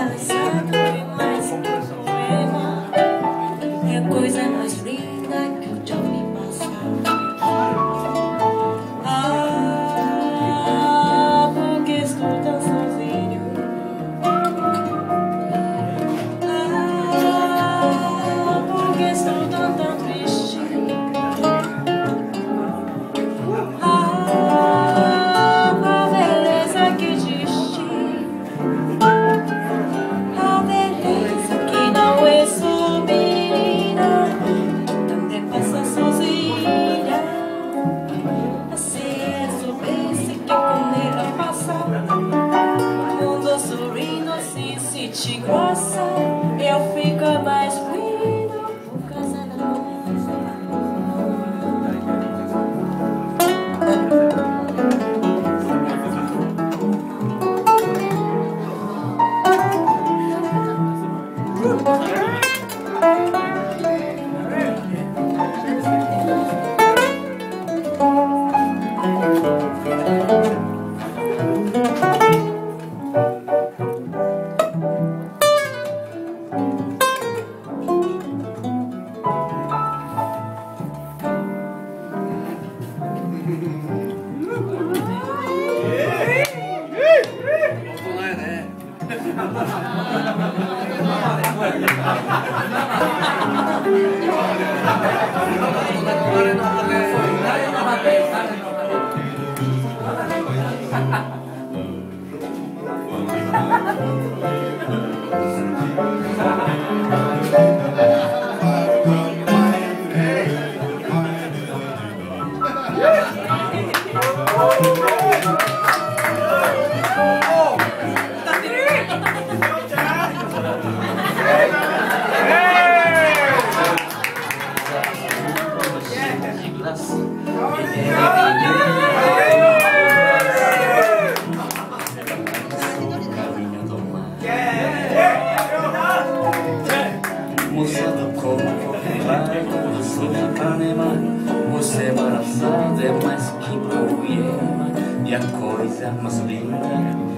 realizado e mais que um poema. É a coisa mais linda que eu já vi passar. Ah, porque estou tão sozinho. Ah, porque estou tão triste. Ah, a beleza que existe. A beleza que não é só menina, também passa sozinha. Se eu soubesse que com ela passa, o mundo sorrindo sem sentir graça, eu fico mais feliz por causa da moça do corpo vai quando sou Ipanema. Você embaraçada é mais que poema, e a coisa mais linda